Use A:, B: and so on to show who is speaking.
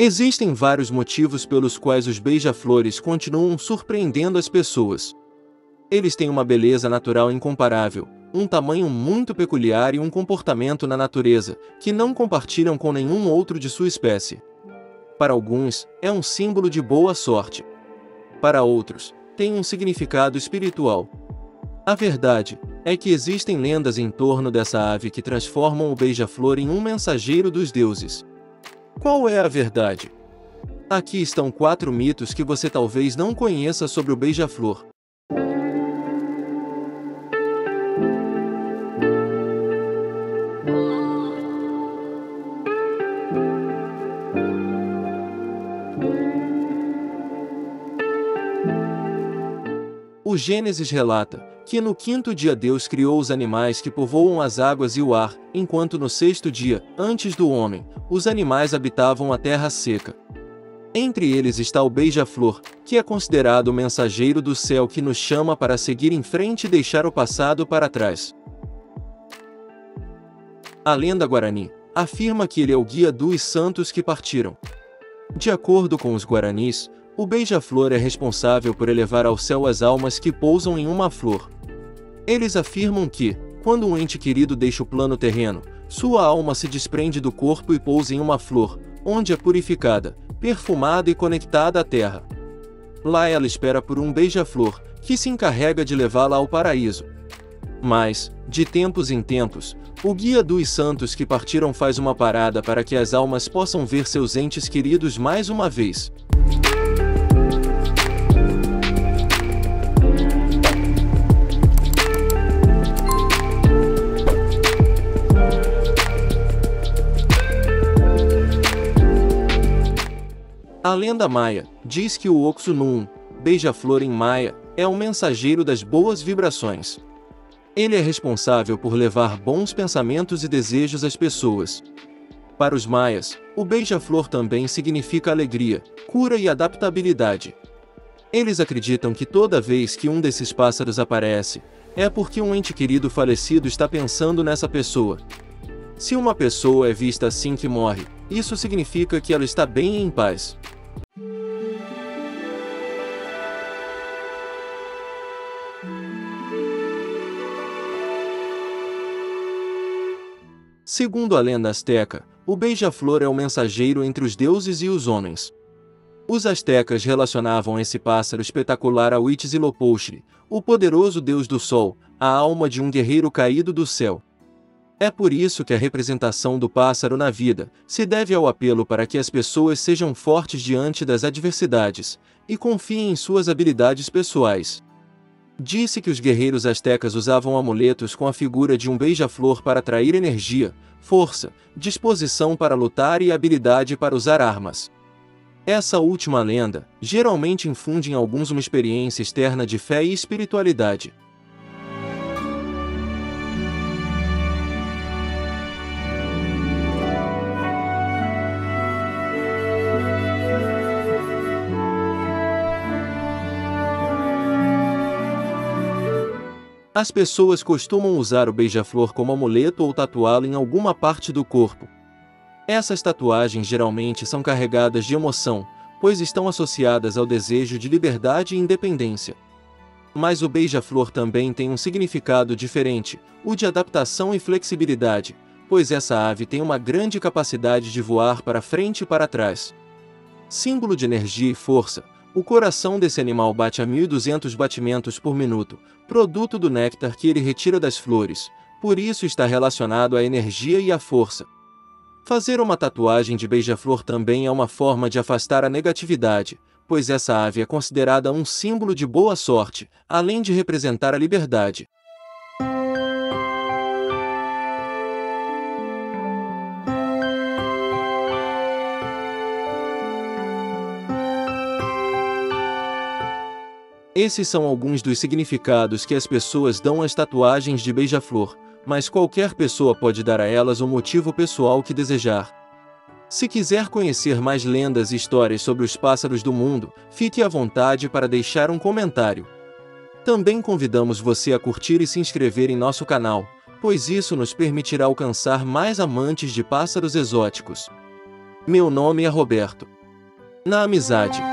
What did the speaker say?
A: Existem vários motivos pelos quais os beija-flores continuam surpreendendo as pessoas. Eles têm uma beleza natural incomparável, um tamanho muito peculiar e um comportamento na natureza, que não compartilham com nenhum outro de sua espécie. Para alguns, é um símbolo de boa sorte. Para outros, tem um significado espiritual. A verdade é que existem lendas em torno dessa ave que transformam o beija-flor em um mensageiro dos deuses. Qual é a verdade? Aqui estão 4 mitos que você talvez não conheça sobre o beija-flor. O Gênesis relata que no 5º dia Deus criou os animais que povoam as águas e o ar, enquanto no 6º dia, antes do homem, os animais habitavam a terra seca. Entre eles está o beija-flor, que é considerado o mensageiro do céu que nos chama para seguir em frente e deixar o passado para trás. A lenda guarani afirma que ele é o guia dos santos que partiram. De acordo com os guaranis, o beija-flor é responsável por elevar ao céu as almas que pousam em uma flor. Eles afirmam que, quando um ente querido deixa o plano terreno, sua alma se desprende do corpo e pousa em uma flor, onde é purificada, perfumada e conectada à terra. Lá ela espera por um beija-flor, que se encarrega de levá-la ao paraíso. Mas, de tempos em tempos, o guia dos santos que partiram faz uma parada para que as almas possam ver seus entes queridos mais uma vez. A lenda maia diz que o Oxunum, beija-flor em maia, é o mensageiro das boas vibrações. Ele é responsável por levar bons pensamentos e desejos às pessoas. Para os maias, o beija-flor também significa alegria, cura e adaptabilidade. Eles acreditam que toda vez que um desses pássaros aparece, é porque um ente querido falecido está pensando nessa pessoa. Se uma pessoa é vista assim que morre, isso significa que ela está bem e em paz. Segundo a lenda asteca, o beija-flor é o mensageiro entre os deuses e os homens. Os astecas relacionavam esse pássaro espetacular a Huitzilopochtli, o poderoso deus do sol, a alma de um guerreiro caído do céu. É por isso que a representação do pássaro na vida se deve ao apelo para que as pessoas sejam fortes diante das adversidades e confiem em suas habilidades pessoais. Disse que os guerreiros astecas usavam amuletos com a figura de um beija-flor para atrair energia, força, disposição para lutar e habilidade para usar armas. Essa última lenda geralmente infunde em alguns uma experiência externa de fé e espiritualidade. As pessoas costumam usar o beija-flor como amuleto ou tatuá-lo em alguma parte do corpo. Essas tatuagens geralmente são carregadas de emoção, pois estão associadas ao desejo de liberdade e independência. Mas o beija-flor também tem um significado diferente, o de adaptação e flexibilidade, pois essa ave tem uma grande capacidade de voar para frente e para trás. Símbolo de energia e força, o coração desse animal bate a 1.200 batimentos por minuto, produto do néctar que ele retira das flores, por isso está relacionado à energia e à força. Fazer uma tatuagem de beija-flor também é uma forma de afastar a negatividade, pois essa ave é considerada um símbolo de boa sorte, além de representar a liberdade. Esses são alguns dos significados que as pessoas dão às tatuagens de beija-flor, mas qualquer pessoa pode dar a elas o motivo pessoal que desejar. Se quiser conhecer mais lendas e histórias sobre os pássaros do mundo, fique à vontade para deixar um comentário. Também convidamos você a curtir e se inscrever em nosso canal, pois isso nos permitirá alcançar mais amantes de pássaros exóticos. Meu nome é Roberto. Na amizade,